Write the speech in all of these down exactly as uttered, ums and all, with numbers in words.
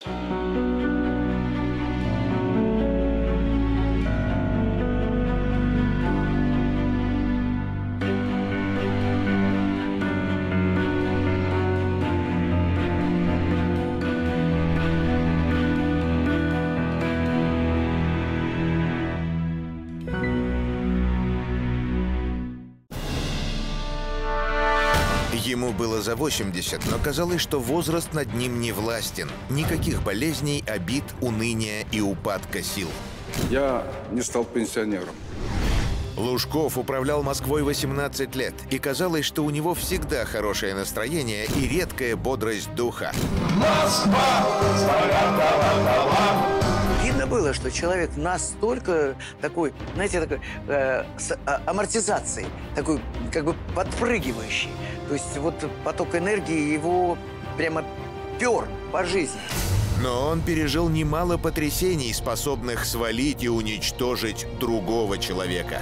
Ему было за восемьдесят, но казалось, что возраст над ним не властен. Никаких болезней, обид, уныния и упадка сил. Я не стал пенсионером. Лужков управлял Москвой восемнадцать лет, и казалось, что у него всегда хорошее настроение и редкая бодрость духа. Москва! Видно было, что человек настолько такой, знаете, такой э, с а, амортизацией, такой как бы подпрыгивающий. То есть вот поток энергии его прямо пер по жизни. Но он пережил немало потрясений, способных свалить и уничтожить другого человека.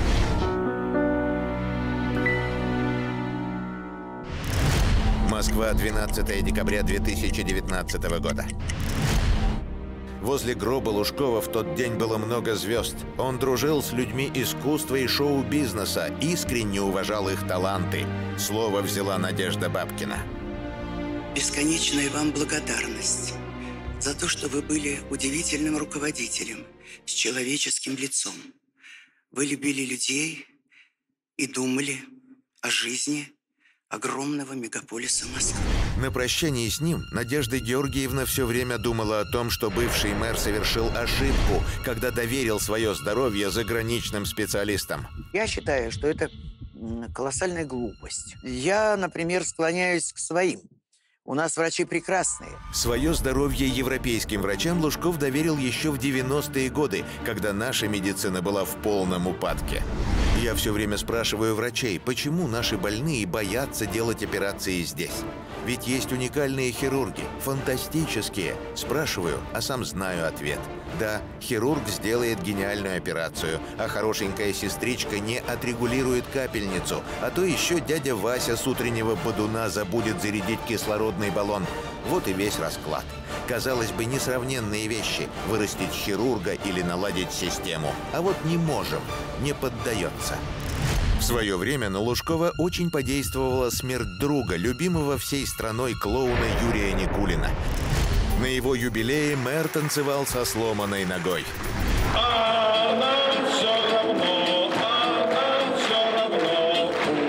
Москва, двенадцатое декабря две тысячи девятнадцатого года. Возле гроба Лужкова в тот день было много звезд. Он дружил с людьми искусства и шоу-бизнеса, искренне уважал их таланты. Слово взяла Надежда Бабкина. Бесконечная вам благодарность за то, что вы были удивительным руководителем с человеческим лицом. Вы любили людей и думали о жизни огромного мегаполиса Москвы. На прощании с ним Надежда Георгиевна все время думала о том, что бывший мэр совершил ошибку, когда доверил свое здоровье заграничным специалистам. Я считаю, что это колоссальная глупость. Я, например, склоняюсь к своим. У нас врачи прекрасные. Свое здоровье европейским врачам Лужков доверил еще в девяностые годы, когда наша медицина была в полном упадке. Я все время спрашиваю врачей, почему наши больные боятся делать операции здесь? Ведь есть уникальные хирурги, фантастические. Спрашиваю, а сам знаю ответ. Да, хирург сделает гениальную операцию, а хорошенькая сестричка не отрегулирует капельницу, а то еще дядя Вася с утреннего бодуна забудет зарядить кислородный баллон. Вот и весь расклад. Казалось бы, несравненные вещи – вырастить хирурга или наладить систему. А вот не можем, не поддается. В свое время на Лужкова очень подействовала смерть друга, любимого всей страной клоуна Юрия Никулина. На его юбилее мэр танцевал со сломанной ногой. А нам все равно, а нам все равно,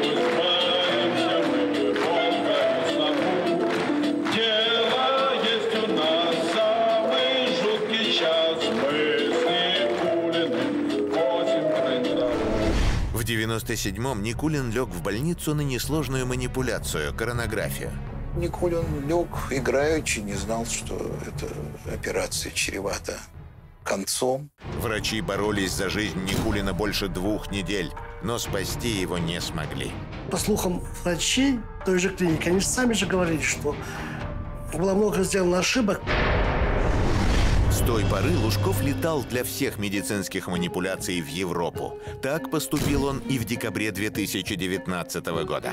пусть мы дело есть у нас самый жуткий час, мы с Никулиным косим тренировку. В девяносто седьмом Никулин лег в больницу на несложную манипуляцию – коронографию. Никулин лег играючи, не знал, что эта операция чревата концом. Врачи боролись за жизнь Никулина больше двух недель, но спасти его не смогли. По слухам врачей той же клиники, они сами же говорили, что было много сделано ошибок. С той поры Лужков летал для всех медицинских манипуляций в Европу. Так поступил он и в декабре две тысячи девятнадцатого года.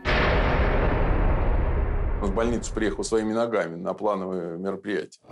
В больницу приехал своими ногами на плановое мероприятие.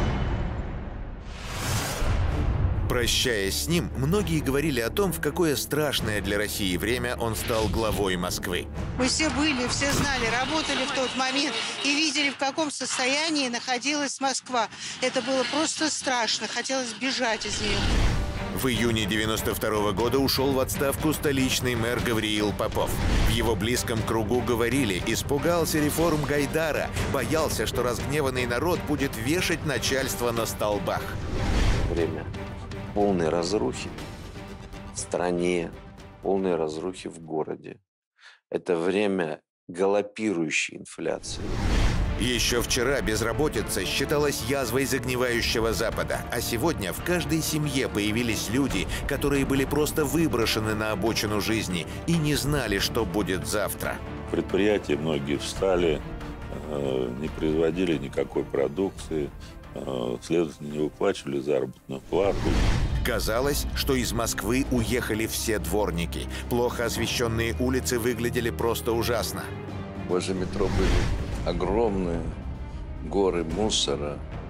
Прощаясь с ним, многие говорили о том, в какое страшное для России время он стал главой Москвы. Мы все были, все знали, работали в тот момент и видели, в каком состоянии находилась Москва. Это было просто страшно, хотелось бежать из нее. В июне девяносто второго года ушел в отставку столичный мэр Гавриил Попов. В его близком кругу говорили, испугался реформ Гайдара, боялся, что разгневанный народ будет вешать начальство на столбах. Время полной разрухи в стране, полной разрухи в городе. Это время галопирующей инфляции. Еще вчера безработица считалась язвой загнивающего Запада, а сегодня в каждой семье появились люди, которые были просто выброшены на обочину жизни и не знали, что будет завтра. Предприятия многие встали, не производили никакой продукции, следовательно, не выплачивали заработную плату. Казалось, что из Москвы уехали все дворники. Плохо освещенные улицы выглядели просто ужасно. Возле метро были огромные горы мусора,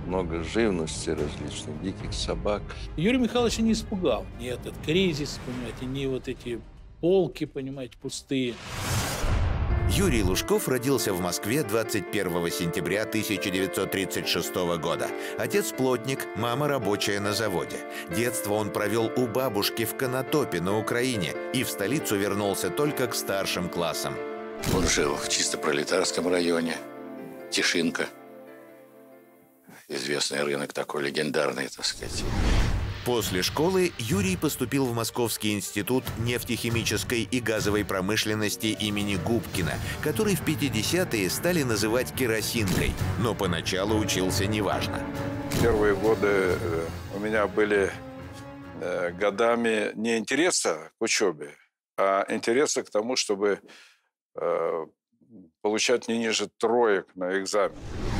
много живности различных, диких собак. Юрий Михайлович не испугал ни этот кризис, понимаете, ни вот эти полки, понимаете, пустые. Юрий Лужков родился в Москве двадцать первого сентября тысяча девятьсот тридцать шестого года. Отец плотник, мама рабочая на заводе. Детство он провел у бабушки в Конотопе на Украине и в столицу вернулся только к старшим классам. Он жил в чисто пролетарском районе, Тишинка. Известный рынок такой, легендарный, так сказать. После школы Юрий поступил в Московский институт нефтехимической и газовой промышленности имени Губкина, который в пятидесятые стали называть керосинкой, но поначалу учился неважно. Первые годы у меня были годами не интереса к учебе, а интереса к тому, чтобы получать не ниже троек на экзамен.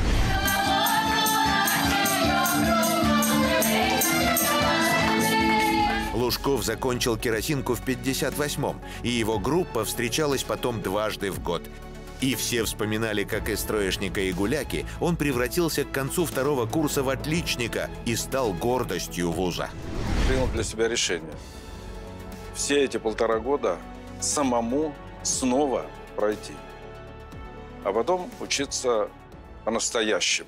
Лужков закончил керосинку в пятьдесят восьмом, и его группа встречалась потом дважды в год. И все вспоминали, как из троечника и гуляки он превратился к концу второго курса в отличника и стал гордостью вуза. Принял для себя решение. Все эти полтора года самому снова пройти, а потом учиться по-настоящему.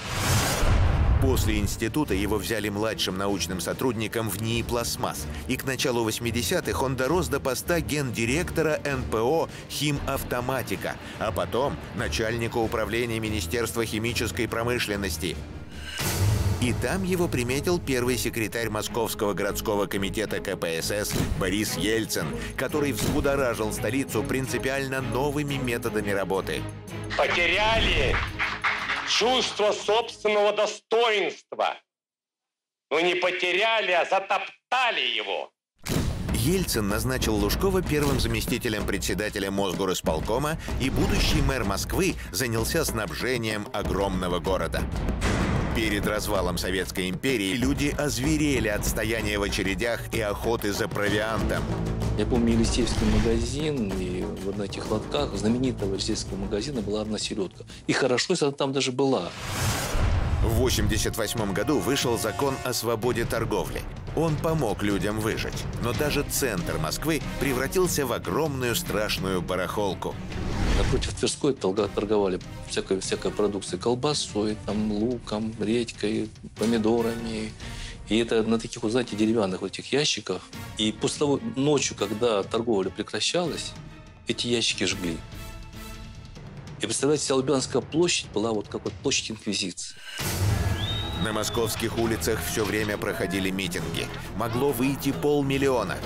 После института его взяли младшим научным сотрудником в НИИ «Пластмасс», и к началу восьмидесятых он дорос до поста гендиректора эн пэ о «Химавтоматика», а потом начальника управления Министерства химической промышленности. И там его приметил первый секретарь Московского городского комитета ка пэ эс эс Борис Ельцин, который взбудоражил столицу принципиально новыми методами работы. Потеряли чувство собственного достоинства. Но не потеряли, а затоптали его. Ельцин назначил Лужкова первым заместителем председателя Мосгорисполкома, и будущий мэр Москвы занялся снабжением огромного города. Перед развалом Советской империи люди озверели от стояния в очередях и охоты за провиантом. Я помню Елисеевский магазин, и в этих лотках знаменитого Елисеевского магазина была одна селедка. И хорошо, если она там даже была. В восемьдесят восьмом году вышел закон о свободе торговли. Он помог людям выжить, но даже центр Москвы превратился в огромную страшную барахолку. Напротив Тверской торговали всякой, всякой продукцией, колбасой, там, луком, редькой, помидорами. И это на таких, вот, знаете, деревянных вот этих ящиках. И после того, ночью, когда торговля прекращалась, эти ящики жгли. И представляете, вся Лубянская площадь была вот как вот площадь Инквизиции. На московских улицах все время проходили митинги. Могло выйти полмиллиона.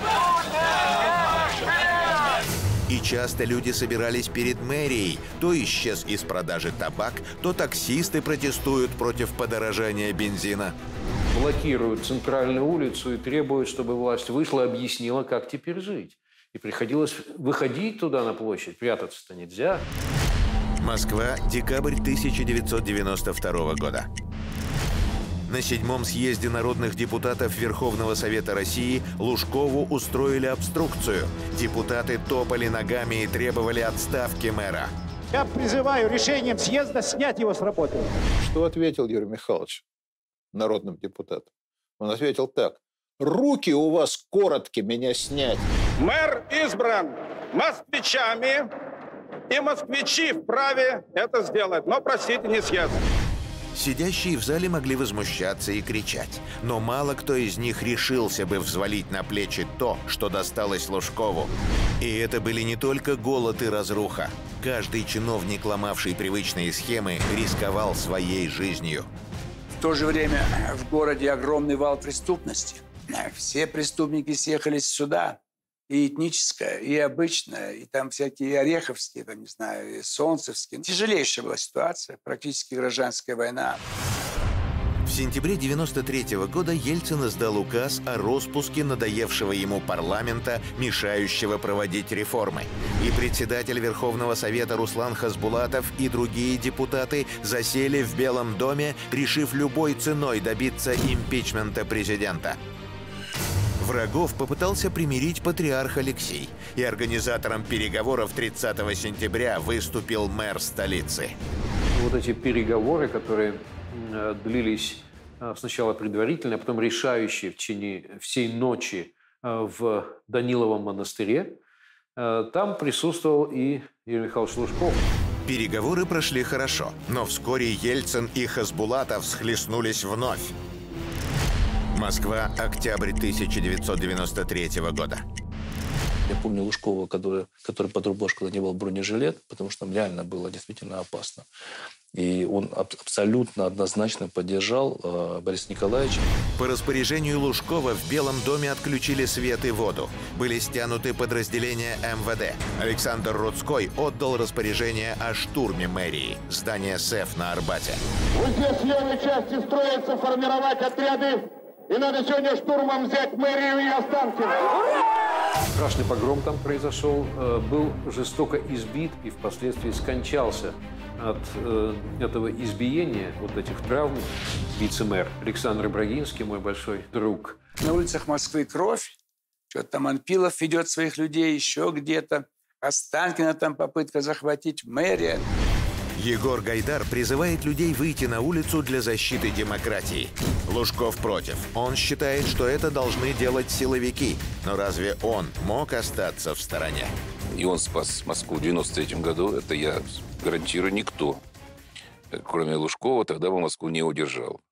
И часто люди собирались перед мэрией. То исчез из продажи табак, то таксисты протестуют против подорожания бензина. Блокируют центральную улицу и требуют, чтобы власть вышла и объяснила, как теперь жить. И приходилось выходить туда на площадь, прятаться-то нельзя. Москва, декабрь тысяча девятьсот девяносто второго года. На седьмом съезде народных депутатов Верховного Совета России Лужкову устроили обструкцию. Депутаты топали ногами и требовали отставки мэра. Я призываю решением съезда снять его с работы. Что ответил Юрий Михайлович народным депутатам? Он ответил так: руки у вас короткие, меня снять. Мэр избран москвичами, и москвичи вправе это сделать, но, простите, не съезд. Сидящие в зале могли возмущаться и кричать, но мало кто из них решился бы взвалить на плечи то, что досталось Лужкову. И это были не только голод и разруха. Каждый чиновник, ломавший привычные схемы, рисковал своей жизнью. В то же время в городе огромный вал преступности. Все преступники съехались сюда. И этническая, и обычная, и там всякие ореховские, там, не знаю, и солнцевские. Тяжелейшая была ситуация, практически гражданская война. В сентябре девяносто третьего года Ельцин издал указ о распуске надоевшего ему парламента, мешающего проводить реформы. И председатель Верховного Совета Руслан Хасбулатов и другие депутаты засели в Белом доме, решив любой ценой добиться импичмента президента. Врагов попытался примирить патриарх Алексей, и организатором переговоров тридцатого сентября выступил мэр столицы. Вот эти переговоры, которые длились сначала предварительные, а потом решающие в течение всей ночи в Даниловом монастыре. Там присутствовал и Юрий Михайлович Лужков. Переговоры прошли хорошо, но вскоре Ельцин и Хасбулатов схлестнулись вновь. Москва, октябрь тысяча девятьсот девяносто третьего года. Я помню Лужкова, который, который под рубашкой надевал бронежилет, потому что там реально было действительно опасно. И он аб- абсолютно однозначно поддержал э, Бориса Николаевича. По распоряжению Лужкова в Белом доме отключили свет и воду. Были стянуты подразделения эм вэ дэ. Александр Рудской отдал распоряжение о штурме мэрии, здания СЭФ на Арбате. Вот здесь в левой части строятся формировать отряды, и надо сегодня штурмом взять мэрию и Останкино. Страшный погром там произошел, был жестоко избит и впоследствии скончался от э, этого избиения, вот этих травм, вице-мэр Александр Брагинский, мой большой друг. На улицах Москвы кровь, что-то там Анпилов ведет своих людей, еще где-то. Останкино там попытка захватить мэрия. Егор Гайдар призывает людей выйти на улицу для защиты демократии. Лужков против. Он считает, что это должны делать силовики. Но разве он мог остаться в стороне? И он спас Москву в девяносто третьем году. Это я гарантирую, никто, кроме Лужкова, тогда бы Москву не удержал.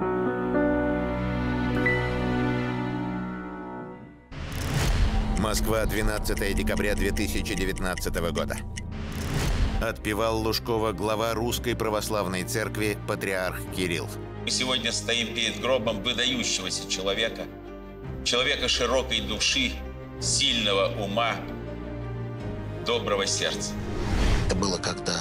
Москва, двенадцатое декабря две тысячи девятнадцатого года. Отпевал Лужкова глава Русской Православной Церкви патриарх Кирилл. Мы сегодня стоим перед гробом выдающегося человека, человека широкой души, сильного ума, доброго сердца. Это было как-то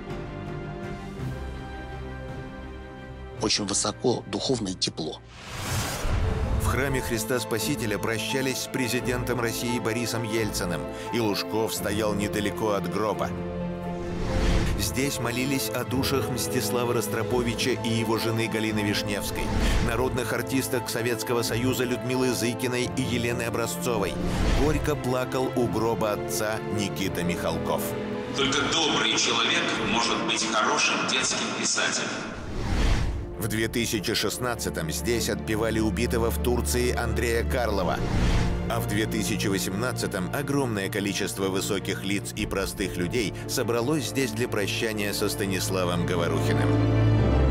очень высоко, духовно и тепло. В храме Христа Спасителя прощались с президентом России Борисом Ельциным, и Лужков стоял недалеко от гроба. Здесь молились о душах Мстислава Ростроповича и его жены Галины Вишневской, народных артисток Советского Союза Людмилы Зыкиной и Елены Образцовой. Горько плакал у гроба отца Никита Михалков. Только добрый человек может быть хорошим детским писателем. В две тысячи шестнадцатом здесь отпевали убитого в Турции Андрея Карлова. А в две тысячи восемнадцатом огромное количество высоких лиц и простых людей собралось здесь для прощания со Станиславом Говорухиным.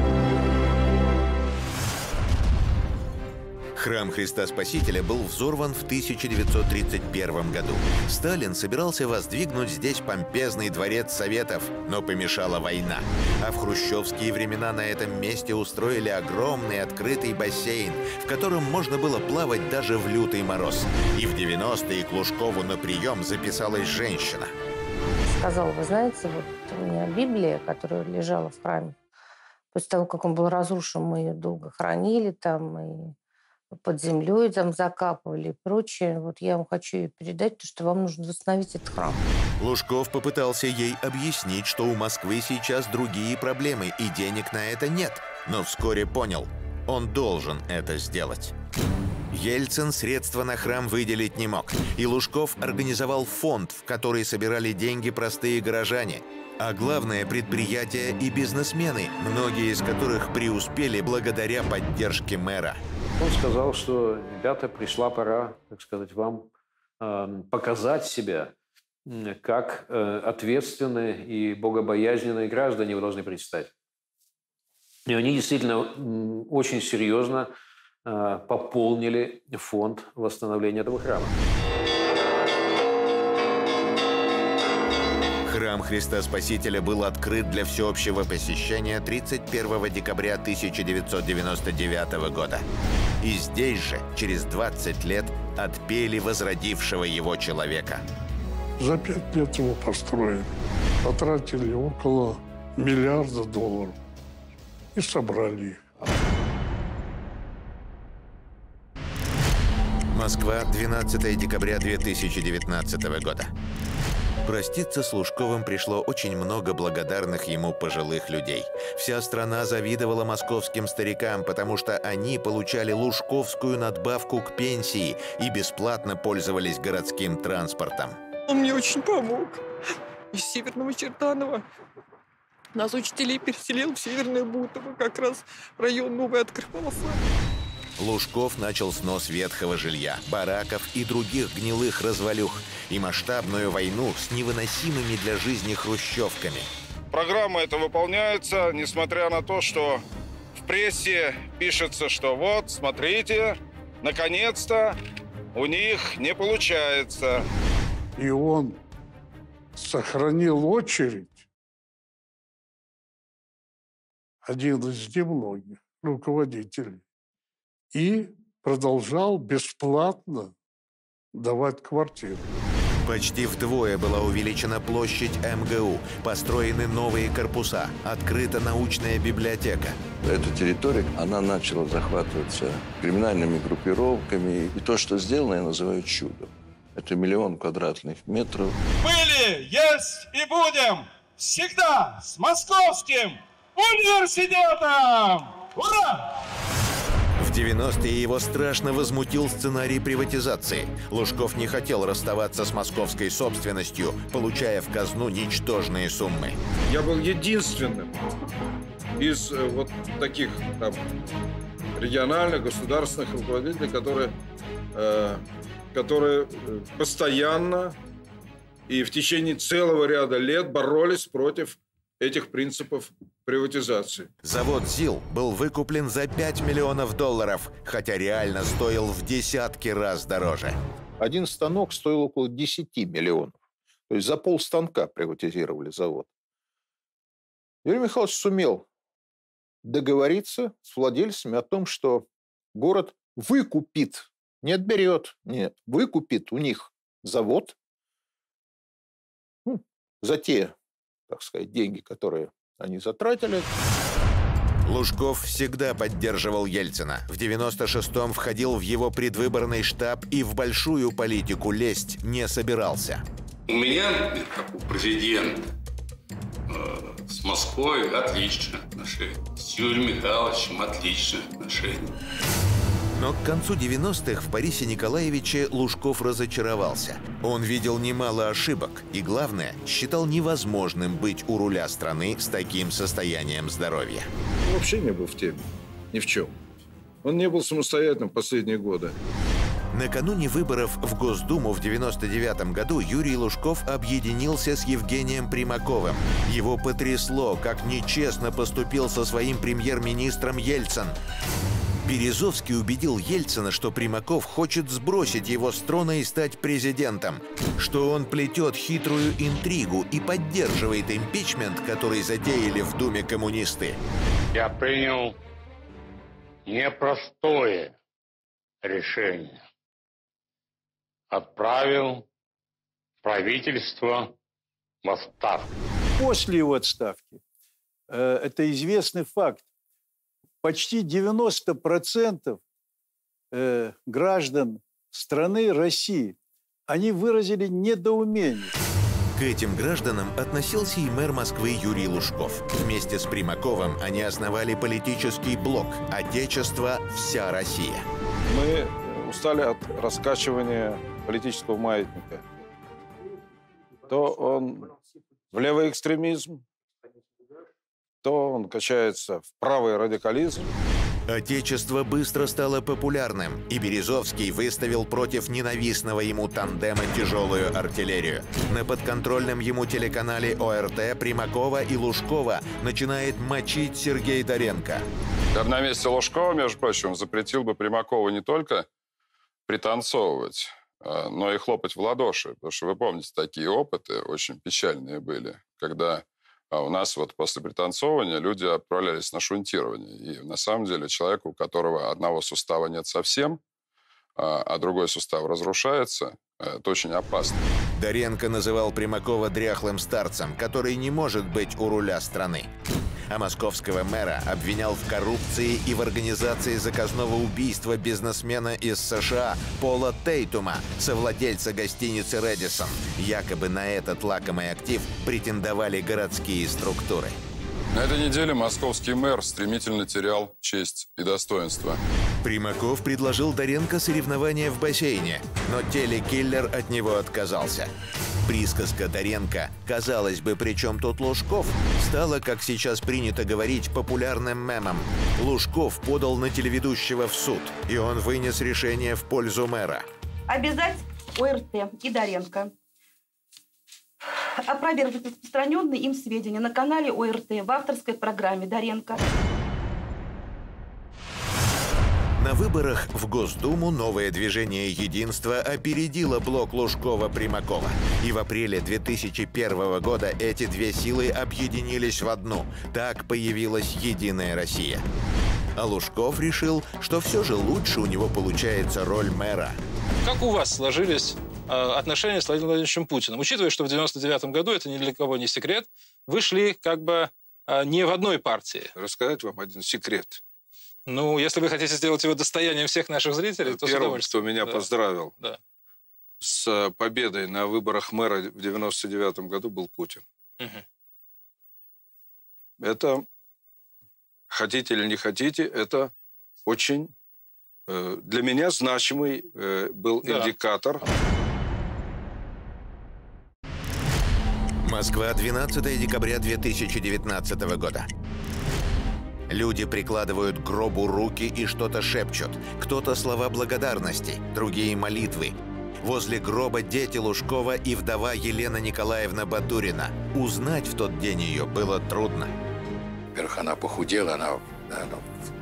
Храм Христа Спасителя был взорван в тысяча девятьсот тридцать первом году. Сталин собирался воздвигнуть здесь помпезный дворец Советов, но помешала война. А в хрущевские времена на этом месте устроили огромный открытый бассейн, в котором можно было плавать даже в лютый мороз. И в девяностые к Лужкову на прием записалась женщина. Сказал: вы знаете, вот у меня Библия, которая лежала в храме, после того, как он был разрушен, мы ее долго хранили там, и под землей там закапывали и прочее. Вот я вам хочу ее передать, потому что вам нужно восстановить этот храм. Лужков попытался ей объяснить, что у Москвы сейчас другие проблемы и денег на это нет. Но вскоре понял, он должен это сделать. Ельцин средства на храм выделить не мог, и Лужков организовал фонд, в который собирали деньги простые горожане. А главное, предприятия и бизнесмены, многие из которых преуспели благодаря поддержке мэра. Он сказал, что, ребята, пришла пора, так сказать, вам э, показать себя, как э, ответственные и богобоязненные граждане вы должны предстать. И они действительно э, очень серьезно э, пополнили фонд восстановления этого храма. Храм Христа Спасителя был открыт для всеобщего посещения тридцать первого декабря тысяча девятьсот девяносто девятого года. И здесь же, через двадцать лет, отпели возродившего его человека. За пять лет его построили. Потратили около миллиарда долларов. И собрали их. Москва, двенадцатое декабря две тысячи девятнадцатого года. Проститься с Лужковым пришло очень много благодарных ему пожилых людей. Вся страна завидовала московским старикам, потому что они получали лужковскую надбавку к пенсии и бесплатно пользовались городским транспортом. Он мне очень помог. Из Северного Чертанова Нас, учителей, переселил в Северное Бутово, как раз район новый открывался. Лужков начал снос ветхого жилья, бараков и других гнилых развалюх и масштабную войну с невыносимыми для жизни хрущевками. Программа эта выполняется, несмотря на то, что в прессе пишется, что вот, смотрите, наконец-то у них не получается. И он сохранил очередь, один из немногих руководителей, и продолжал бесплатно давать квартиры. Почти вдвое была увеличена площадь эм гэ у, построены новые корпуса, открыта научная библиотека. Эта территория, она начала захватываться криминальными группировками. И то, что сделано, я называю чудом. Это миллион квадратных метров. Были, есть и будем всегда с Московским университетом! Ура! В девяностые его страшно возмутил сценарий приватизации. Лужков не хотел расставаться с московской собственностью, получая в казну ничтожные суммы. Я был единственным из вот таких там региональных, государственных руководителей, которые, э, которые постоянно и в течение целого ряда лет боролись против этих принципов приватизации. Завод ЗИЛ был выкуплен за пять миллионов долларов, хотя реально стоил в десятки раз дороже. Один станок стоил около десяти миллионов. То есть за полстанка приватизировали завод. Юрий Михайлович сумел договориться с владельцами о том, что город выкупит, не отберет, нет, выкупит у них завод, ну, за те, так сказать, деньги, которые они затратили. Лужков всегда поддерживал Ельцина. В девяносто шестом входил в его предвыборный штаб и в большую политику лезть не собирался. У меня, как у президента, э, с Москвой отличные отношения. С Юрием Михайловичем отличные отношения. Но к концу девяностых в Борисе Николаевиче Лужков разочаровался. Он видел немало ошибок и, главное, считал невозможным быть у руля страны с таким состоянием здоровья. Он вообще не был в теме, ни в чем. Он не был самостоятельным последние годы. Накануне выборов в Госдуму в девяносто девятом году Юрий Лужков объединился с Евгением Примаковым. Его потрясло, как нечестно поступил со своим премьер-министром Ельцин. Березовский убедил Ельцина, что Примаков хочет сбросить его с трона и стать президентом, что он плетет хитрую интригу и поддерживает импичмент, который затеяли в Думе коммунисты. Я принял непростое решение. Отправил правительство в отставку. После его отставки, э, это известный факт, почти девяносто процентов э, граждан страны России, они выразили недоумение. К этим гражданам относился и мэр Москвы Юрий Лужков. Вместе с Примаковым они основали политический блок «Отечество. Вся Россия». Мы устали от раскачивания политического маятника. То он в левый экстремизм, то он качается в правый радикализм. Отечество быстро стало популярным, и Березовский выставил против ненавистного ему тандема тяжелую артиллерию. На подконтрольном ему телеканале о эр тэ Примакова и Лужкова начинает мочить Сергей Доренко. Я бы на месте Лужкова, между прочим, запретил бы Примакову не только пританцовывать, но и хлопать в ладоши. Потому что вы помните, такие опыты очень печальные были, когда у нас вот после пританцовывания люди отправлялись на шунтирование. И на самом деле человек, у которого одного сустава нет совсем, а другой сустав разрушается, это очень опасно. Доренко называл Примакова дряхлым старцем, который не может быть у руля страны. А московского мэра обвинял в коррупции и в организации заказного убийства бизнесмена из США Пола Тейтума, совладельца гостиницы «Рэдисон». Якобы на этот лакомый актив претендовали городские структуры. На этой неделе московский мэр стремительно терял честь и достоинство. Примаков предложил Доренко соревнования в бассейне, но телекиллер от него отказался. Присказка Доренко «казалось бы, при чем тут Лужков?» стала, как сейчас принято говорить, популярным мемом. Лужков подал на телеведущего в суд, и он вынес решение в пользу мэра. Обязать ОРТ и Доренко опровергнуть распространенные им сведения на канале ОРТ в авторской программе Доренко. На выборах в Госдуму новое движение «Единство» опередило блок Лужкова-Примакова. И в апреле две тысячи первого года эти две силы объединились в одну. Так появилась «Единая Россия». А Лужков решил, что все же лучше у него получается роль мэра. Как у вас сложились э, отношения с Владимиром Владимировичем Путиным? Учитывая, что в девяносто девятом году, это ни для кого не секрет, вы шли как бы э, не в одной партии. Рассказать вам один секрет. Ну, если вы хотите сделать его достоянием всех наших зрителей, то Первым, кто меня да. поздравил да. с победой на выборах мэра в девяносто девятом году, был Путин. Угу. Это, хотите или не хотите, это очень э, для меня значимый э, был да. индикатор. Москва, двенадцатое декабря две тысячи девятнадцатого года. Люди прикладывают к гробу руки и что-то шепчут. Кто-то слова благодарности, другие молитвы. Возле гроба дети Лужкова и вдова Елена Николаевна Батурина. Узнать в тот день ее было трудно. Во-первых, она похудела, она, она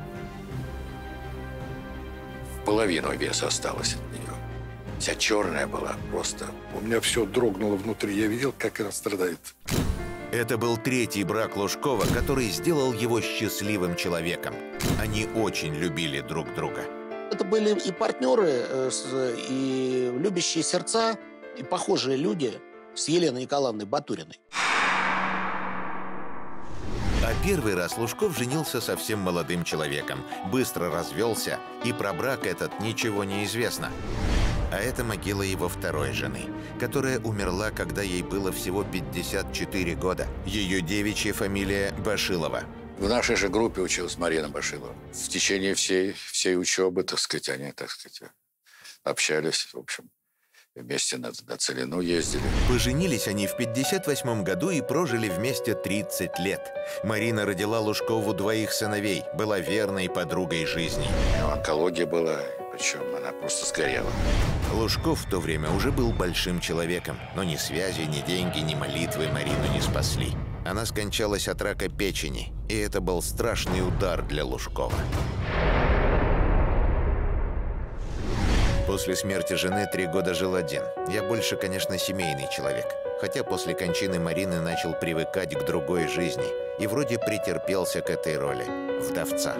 в половину веса осталась от нее. Вся черная была просто. У меня все дрогнуло внутри. Я видел, как она страдает. Это был третий брак Лужкова, который сделал его счастливым человеком. Они очень любили друг друга. Это были и партнеры, и любящие сердца, и похожие люди с Еленой Николаевной Батуриной. А первый раз Лужков женился совсем молодым человеком, быстро развелся, и про брак этот ничего не известно. А это могила его второй жены, которая умерла, когда ей было всего пятьдесят четыре года. Ее девичья фамилия Башилова. В нашей же группе училась Марина Башилова. В течение всей, всей учебы, так сказать, они, так сказать, общались, в общем, вместе на, на Целину ездили. Поженились они в пятьдесят восьмом году и прожили вместе тридцать лет. Марина родила Лужкову двоих сыновей, была верной подругой жизни. У него онкология была, причем она просто сгорела. Лужков в то время уже был большим человеком, но ни связи, ни деньги, ни молитвы Марину не спасли. Она скончалась от рака печени, и это был страшный удар для Лужкова. После смерти жены три года жил один. Я больше, конечно, семейный человек. Хотя после кончины Марины начал привыкать к другой жизни. И вроде претерпелся к этой роли вдовца.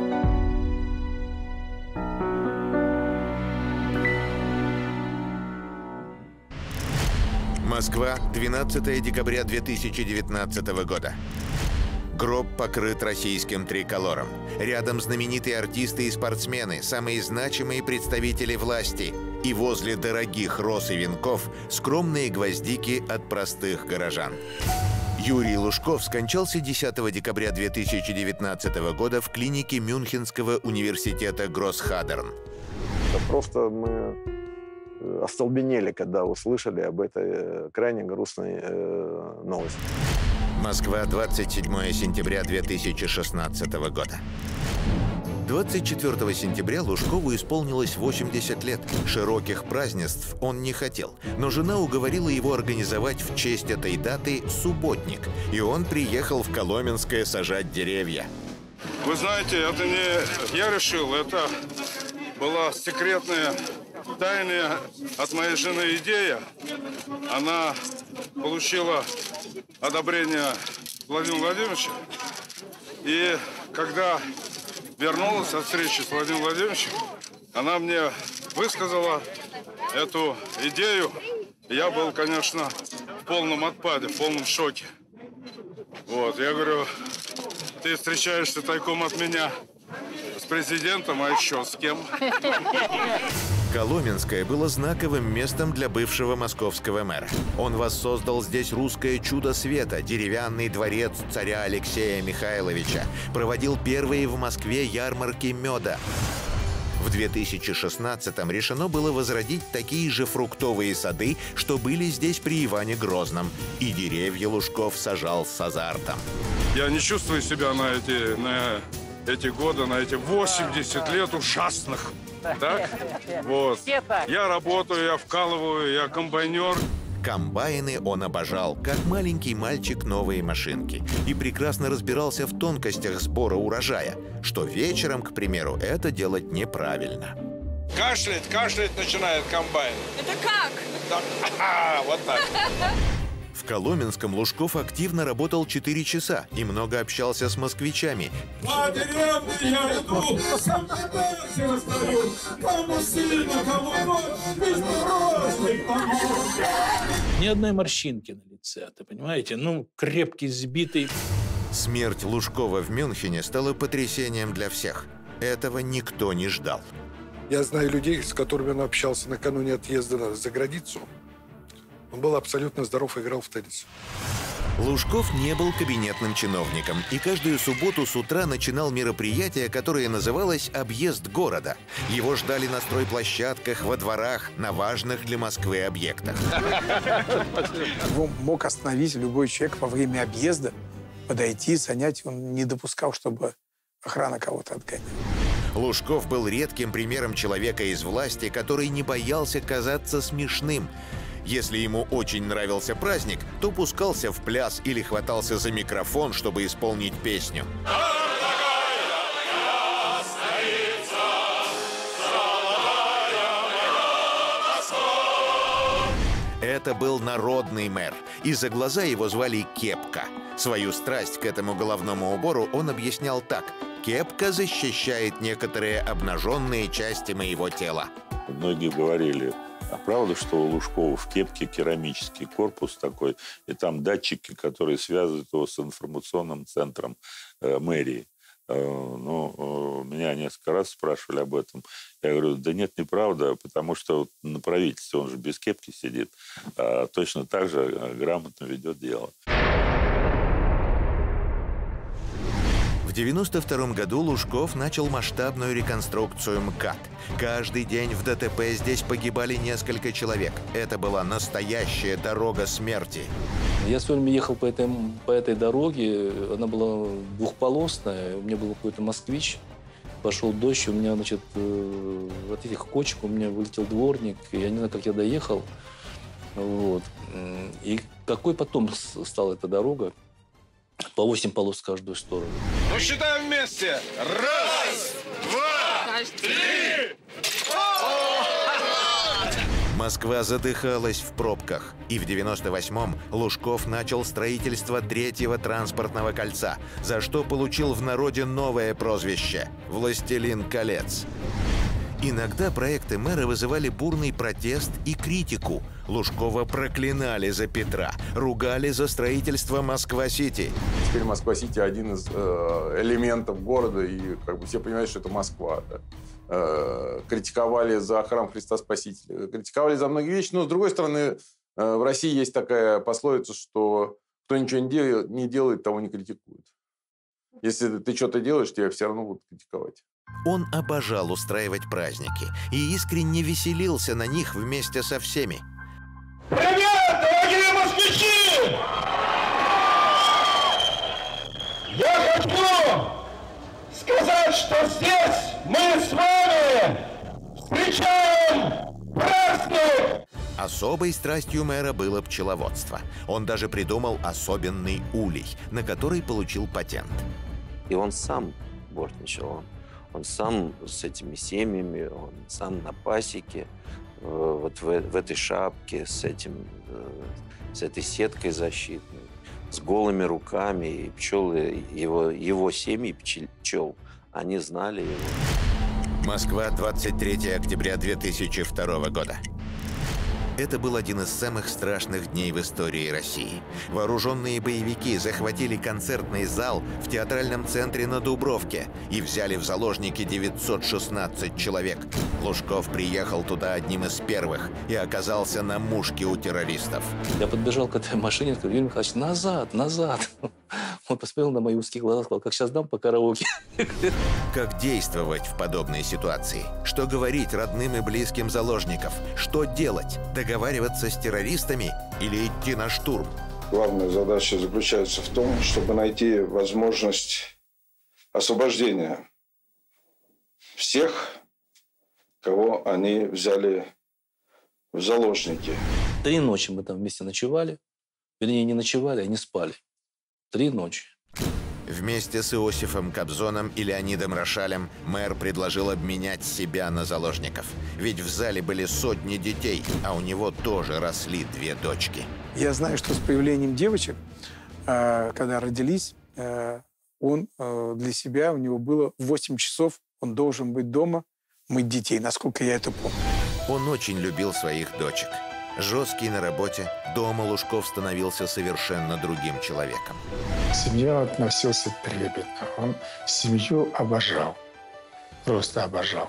Москва, двенадцатое декабря две тысячи девятнадцатого года. Гроб покрыт российским триколором. Рядом знаменитые артисты и спортсмены, самые значимые представители власти. И возле дорогих роз и венков скромные гвоздики от простых горожан. Юрий Лужков скончался десятого декабря две тысячи девятнадцатого года в клинике Мюнхенского университета Гроссхадерн. Просто мы остолбенели, когда услышали об этой крайне грустной э, новости. Москва, двадцать седьмое сентября две тысячи шестнадцатого года. двадцать четвёртого сентября Лужкову исполнилось восемьдесят лет. Широких празднеств он не хотел, но жена уговорила его организовать в честь этой даты субботник, и он приехал в Коломенское сажать деревья. Вы знаете, это не я решил, это была секретная, тайная от моей жены идея. Она получила одобрение Владимира Владимировича. И когда вернулась от встречи с Владимиром Владимировичем, она мне высказала эту идею. Я был, конечно, в полном отпаде, в полном шоке. Вот, я говорю, ты встречаешься тайком от меня с президентом, а еще с кем? Коломенское было знаковым местом для бывшего московского мэра. Он воссоздал здесь русское чудо света, деревянный дворец царя Алексея Михайловича, проводил первые в Москве ярмарки меда. В две тысячи шестнадцатом решено было возродить такие же фруктовые сады, что были здесь при Иване Грозном. И деревья Лужков сажал с азартом. Я не чувствую себя на эти, на эти годы, на эти восемьдесят лет ужасных. Так? Вот. Я работаю, я вкалываю, я комбайнер. Комбайны он обожал, как маленький мальчик новые машинки, и прекрасно разбирался в тонкостях сбора урожая, что вечером, к примеру, это делать неправильно. Кашлять, кашлять начинает комбайн. Это как? Так, а, вот так. В Коломенском Лужков активно работал четыре часа и много общался с москвичами. По деревне я иду, сам все расстаю. Кому сильно, кому ночь, безморозный помог. Ни одной морщинки на лице, ты понимаете? Ну, крепкий, сбитый. Смерть Лужкова в Мюнхене стала потрясением для всех. Этого никто не ждал. Я знаю людей, с которыми он общался накануне отъезда за границу. Он был абсолютно здоров и играл в теннис. Лужков не был кабинетным чиновником и каждую субботу с утра начинал мероприятие, которое называлось «Объезд города». Его ждали на стройплощадках, во дворах, на важных для Москвы объектах. Его мог остановить любой человек во время объезда, подойти, занять. Он не допускал, чтобы охрана кого-то отгоняла. Лужков был редким примером человека из власти, который не боялся казаться смешным. Если ему очень нравился праздник, то пускался в пляс или хватался за микрофон, чтобы исполнить песню. Это был народный мэр, и за глаза его звали Кепка. Свою страсть к этому головному убору он объяснял так: «Кепка защищает некоторые обнаженные части моего тела». Многие говорили: а правда, что у Лужкова в кепке керамический корпус такой, и там датчики, которые связывают его с информационным центром э, мэрии? Э, ну, э, меня несколько раз спрашивали об этом. Я говорю: да нет, неправда, потому что на правительстве он же без кепки сидит, а точно так же грамотно ведет дело. В девяносто втором году Лужков начал масштабную реконструкцию МКАД. Каждый день в ДТП здесь погибали несколько человек. Это была настоящая дорога смерти. Я с вами ехал по этой, по этой дороге. Она была двухполосная. У меня был какой-то москвич. Пошел дождь. У меня, значит, от этих кочек у меня вылетел дворник. Я не знаю, как я доехал. Вот. И какой потом стала эта дорога? По восемь полос в каждую сторону. Ну, считаем вместе. Раз, два, три. Москва задыхалась в пробках. И в девяносто восьмом Лужков начал строительство третьего транспортного кольца, за что получил в народе новое прозвище – «Властелин колец». Иногда проекты мэра вызывали бурный протест и критику. Лужкова проклинали за Петра, ругали за строительство Москва-Сити. Теперь Москва-Сити один из э, элементов города, и как бы все понимают, что это Москва. Да? Э, критиковали за храм Христа Спасителя, критиковали за многие вещи, но, с другой стороны, э, в России есть такая пословица, что кто ничего не делает, не делает, того не критикует. Если ты что-то делаешь, тебя все равно будут критиковать. Он обожал устраивать праздники и искренне веселился на них вместе со всеми. Привет, дорогие москвичи! Я хочу сказать, что здесь мы с вами встречаем праздник! Особой страстью мэра было пчеловодство. Он даже придумал особенный улей, на который получил патент. И он сам бортничал. Он, он сам с этими семьями, он сам на пасеке, э, вот в, в этой шапке, с, этим, э, с этой сеткой защитной, с голыми руками. И пчелы, его, его семьи пчел, пчел, они знали его. Москва, двадцать третьего октября две тысячи второго года. Это был один из самых страшных дней в истории России. Вооруженные боевики захватили концертный зал в театральном центре на Дубровке и взяли в заложники девятьсот шестнадцать человек. Лужков приехал туда одним из первых и оказался на мушке у террористов. Я подбежал к этой машине и сказал: Юрий Михайлович, назад, назад. Он Он посмотрел на мои узкие глаза и сказал, как сейчас дам по караоке. Как действовать в подобной ситуации? Что говорить родным и близким заложников? Что делать? Договариваться с террористами или идти на штурм? Главная задача заключается в том, чтобы найти возможность освобождения всех, кого они взяли в заложники. Три ночи мы там вместе ночевали. Вернее, не ночевали, а не спали. Три ночи. Вместе с Иосифом Кобзоном и Леонидом Рошалем мэр предложил обменять себя на заложников. Ведь в зале были сотни детей, а у него тоже росли две дочки. Я знаю, что с появлением девочек, когда родились, он для себя, у него было восемь часов, он должен быть дома, мыть детей, насколько я это помню. Он очень любил своих дочек. Жесткий на работе, дома Лужков становился совершенно другим человеком. К семье относился трепетно. Он семью обожал. Просто обожал.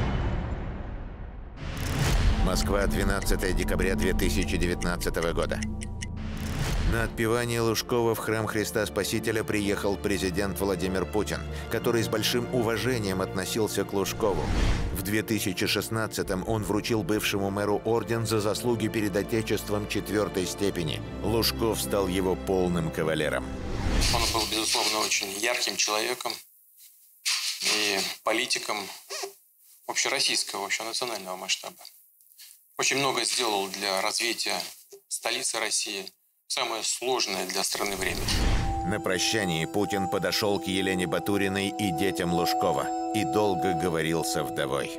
Москва, двенадцатое декабря две тысячи девятнадцатого года. На отпевание Лужкова в храм Христа Спасителя приехал президент Владимир Путин, который с большим уважением относился к Лужкову. В две тысячи шестнадцатом он вручил бывшему мэру орден за заслуги перед Отечеством четвертой степени. Лужков стал его полным кавалером. Он был, безусловно, очень ярким человеком и политиком общероссийского, общенационального масштаба. Очень много сделал для развития столицы России. Самое сложное для страны время. На прощании Путин подошел к Елене Батуриной и детям Лужкова и долго говорил со вдовой.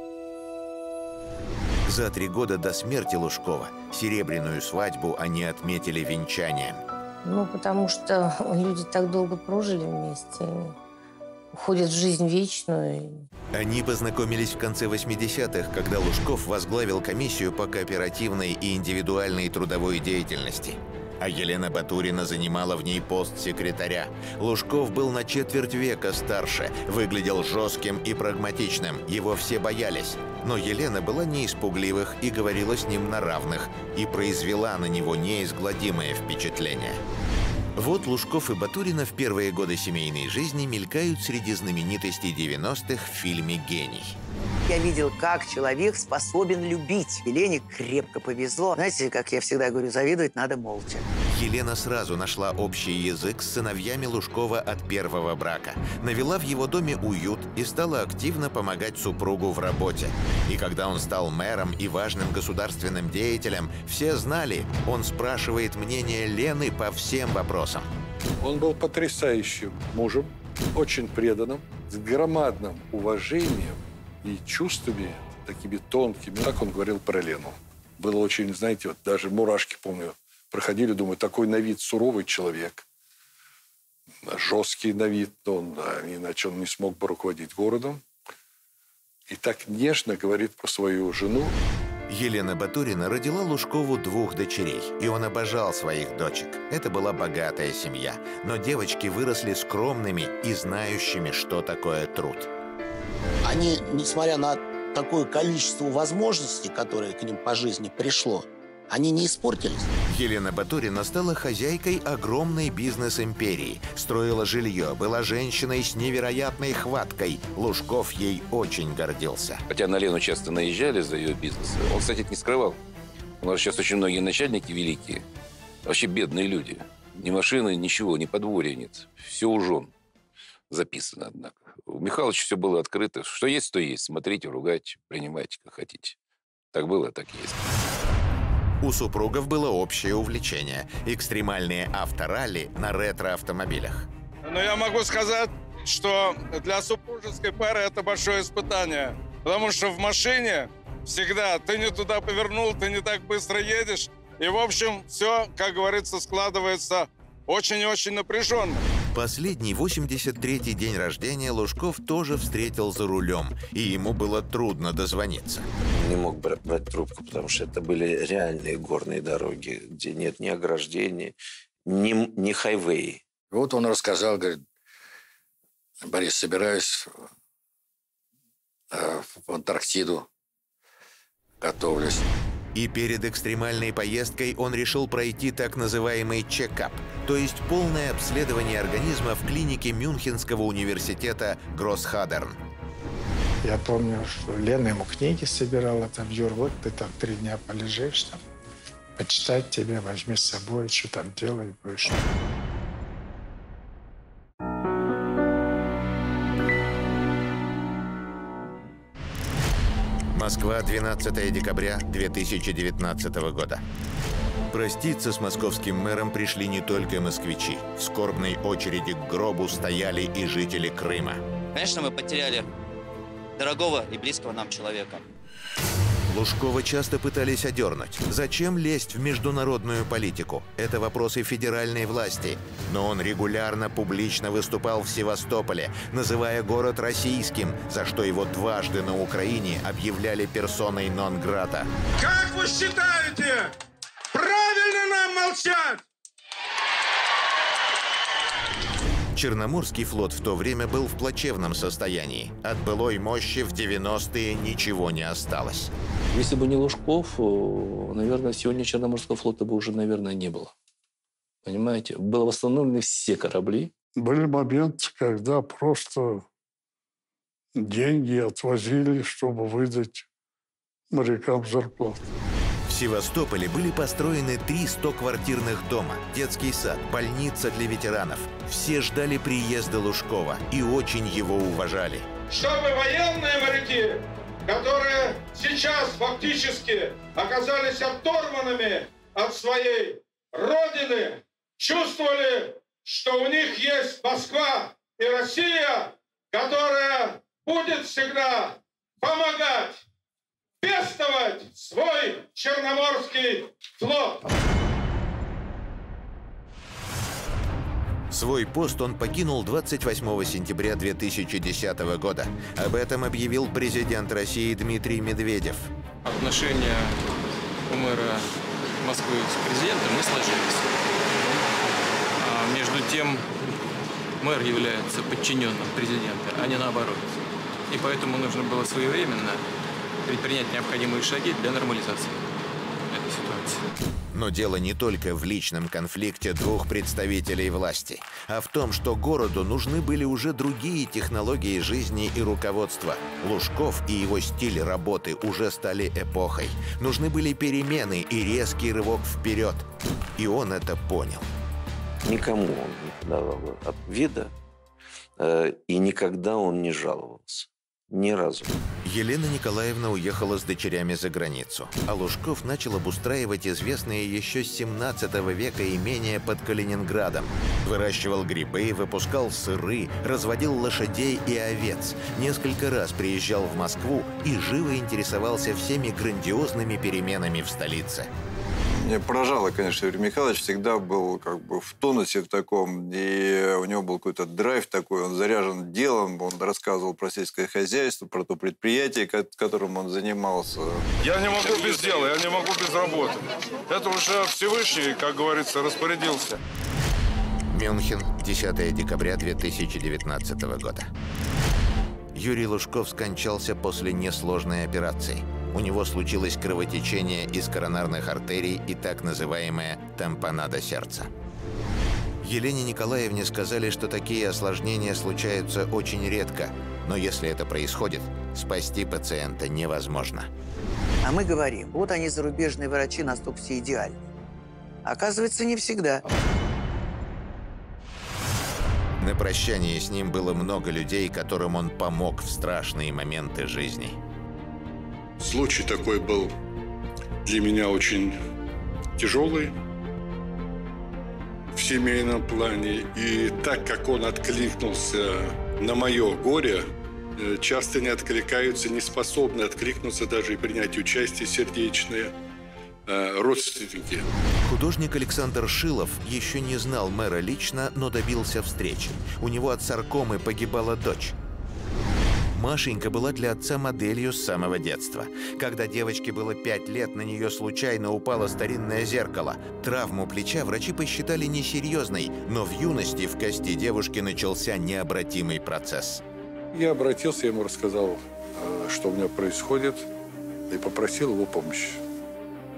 За три года до смерти Лужкова серебряную свадьбу они отметили венчанием. Ну, потому что люди так долго прожили вместе, уходят в жизнь вечную. Они познакомились в конце восьмидесятых, когда Лужков возглавил комиссию по кооперативной и индивидуальной трудовой деятельности. А Елена Батурина занимала в ней пост секретаря. Лужков был на четверть века старше, выглядел жестким и прагматичным, его все боялись. Но Елена была не из пугливых и говорила с ним на равных, и произвела на него неизгладимое впечатление. Вот Лужков и Батурина в первые годы семейной жизни мелькают среди знаменитостей девяностых в фильме «Гений». Я видел, как человек способен любить. Елене крепко повезло. Знаете, как я всегда говорю, завидовать надо молча. Елена сразу нашла общий язык с сыновьями Лужкова от первого брака, навела в его доме уют и стала активно помогать супругу в работе. И когда он стал мэром и важным государственным деятелем, все знали, он спрашивает мнение Лены по всем вопросам. Он был потрясающим мужем, очень преданным, с громадным уважением и чувствами такими тонкими. Так он говорил про Лену. Было очень, знаете, вот даже мурашки, помню, проходили, думаю, такой на вид суровый человек, жесткий на вид, он, да, иначе он не смог бы руководить городом. И так нежно говорит про свою жену. Елена Батурина родила Лужкову двух дочерей, и он обожал своих дочек. Это была богатая семья, но девочки выросли скромными и знающими, что такое труд. Они, несмотря на такое количество возможностей, которое к ним по жизни пришло, они не испортились. Елена Батурина стала хозяйкой огромной бизнес-империи. Строила жилье, была женщиной с невероятной хваткой. Лужков ей очень гордился. Хотя на Лену часто наезжали за ее бизнес. Он, кстати, это не скрывал. У нас сейчас очень многие начальники великие. Вообще бедные люди. Ни машины, ничего, ни подворья нет. Все у жен записано, однако. У Михалыча все было открыто. Что есть, то есть. Смотрите, ругайте, принимайте, как хотите. Так было, так и есть. У супругов было общее увлечение – экстремальные авторалли на ретро-автомобилях. Но я могу сказать, что для супружеской пары это большое испытание. Потому что в машине всегда ты не туда повернул, ты не так быстро едешь. И, в общем, все, как говорится, складывается очень и очень напряженно. Последний восемьдесят третий день рождения Лужков тоже встретил за рулем, и ему было трудно дозвониться. Не мог брать, брать трубку, потому что это были реальные горные дороги, где нет ни ограждений, ни, ни хайвей. Вот он рассказал, говорит, Борис, собираюсь в Антарктиду, готовлюсь. И перед экстремальной поездкой он решил пройти так называемый чекап, то есть полное обследование организма в клинике Мюнхенского университета Гроссхадерн. Я помню, что Лена ему книги собирала, там, Юр, вот ты там три дня полежишь, там, почитать тебе, возьми с собой, что там делай будешь. Москва, двенадцатое декабря две тысячи девятнадцатого года. Проститься с московским мэром пришли не только москвичи. В скорбной очереди к гробу стояли и жители Крыма. Конечно, мы потеряли дорогого и близкого нам человека. Лужкова часто пытались одернуть. Зачем лезть в международную политику? Это вопросы федеральной власти. Но он регулярно публично выступал в Севастополе, называя город российским, за что его дважды на Украине объявляли персоной нон-грата. Как вы считаете, правильно нам молчать? Черноморский флот в то время был в плачевном состоянии. От былой мощи в девяностые ничего не осталось. Если бы не Лужков, наверное, сегодня Черноморского флота бы уже, наверное, не было. Понимаете? Были восстановлены все корабли. Были моменты, когда просто деньги отвозили, чтобы выдать морякам зарплату. В Севастополе были построены три стоквартирных дома, детский сад, больница для ветеранов. Все ждали приезда Лужкова и очень его уважали. Чтобы военные моряки, которые сейчас фактически оказались оторванными от своей родины, чувствовали, что у них есть Москва и Россия, которая будет всегда помогать пестовать свой Черноморский флот. Свой пост он покинул двадцать восьмого сентября две тысячи десятого года. Об этом объявил президент России Дмитрий Медведев. Отношения у мэра Москвы с президентом не сложились. А между тем, мэр является подчиненным президента, а не наоборот. И поэтому нужно было своевременно предпринять необходимые шаги для нормализации этой ситуации. Но дело не только в личном конфликте двух представителей власти, а в том, что городу нужны были уже другие технологии жизни и руководства. Лужков и его стиль работы уже стали эпохой. Нужны были перемены и резкий рывок вперед. И он это понял. Никому он не подавал вида, э, и никогда он не жаловался. Ни разу. Елена Николаевна уехала с дочерями за границу, а Лужков начал обустраивать известные еще с семнадцатого века имения под Калининградом. Выращивал грибы, выпускал сыры, разводил лошадей и овец. Несколько раз приезжал в Москву и живо интересовался всеми грандиозными переменами в столице. Меня поражало, конечно, Юрий Михайлович всегда был как бы в тонусе в таком, и у него был какой-то драйв такой, он заряжен делом, он рассказывал про сельское хозяйство, про то предприятие, которым он занимался. Я не могу без дела, я не могу без работы. Это уже Всевышний, как говорится, распорядился. Мюнхен, десятое декабря две тысячи девятнадцатого года. Юрий Лужков скончался после несложной операции. У него случилось кровотечение из коронарных артерий и так называемая тампонада сердца. Елене Николаевне сказали, что такие осложнения случаются очень редко, но если это происходит, спасти пациента невозможно. А мы говорим, вот они, зарубежные врачи, настолько все идеальны. Оказывается, не всегда. На прощании с ним было много людей, которым он помог в страшные моменты жизни. Случай такой был для меня очень тяжелый в семейном плане. И так как он откликнулся на мое горе, часто не откликаются, не способны откликнуться даже и принять участие сердечное родственники. Художник Александр Шилов еще не знал мэра лично, но добился встречи. У него от саркомы погибала дочь. Машенька была для отца моделью с самого детства. Когда девочке было пять лет, на нее случайно упало старинное зеркало. Травму плеча врачи посчитали несерьезной, но в юности в кости девушки начался необратимый процесс. Я обратился, я ему рассказал, что у меня происходит, и попросил его помощи.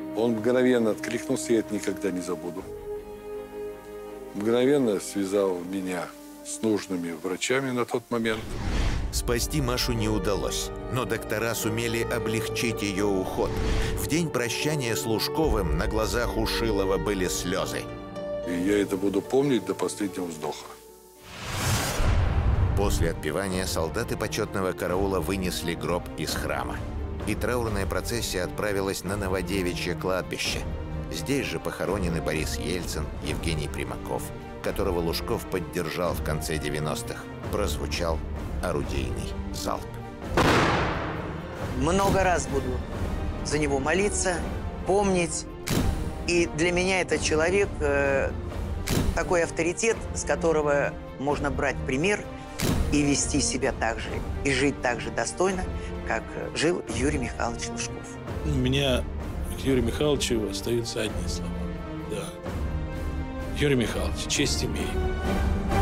Он мгновенно откликнулся, я это никогда не забуду. Мгновенно связал меня с нужными врачами на тот момент. Спасти Машу не удалось, но доктора сумели облегчить ее уход. В день прощания с Лужковым на глазах у Шилова были слезы. И я это буду помнить до последнего вздоха. После отпевания солдаты почетного караула вынесли гроб из храма. И траурная процессия отправилась на Новодевичье кладбище. Здесь же похоронены Борис Ельцин, Евгений Примаков, которого Лужков поддержал в конце девяностых. Прозвучал орудийный залп. Много раз буду за него молиться, помнить. И для меня это человек, э, такой авторитет, с которого можно брать пример и вести себя так же, и жить так же достойно, как жил Юрий Михайлович Лужков. У меня к Юрию Михайловичу остаются одни слова. Да. Юрий Михайлович, честь имею.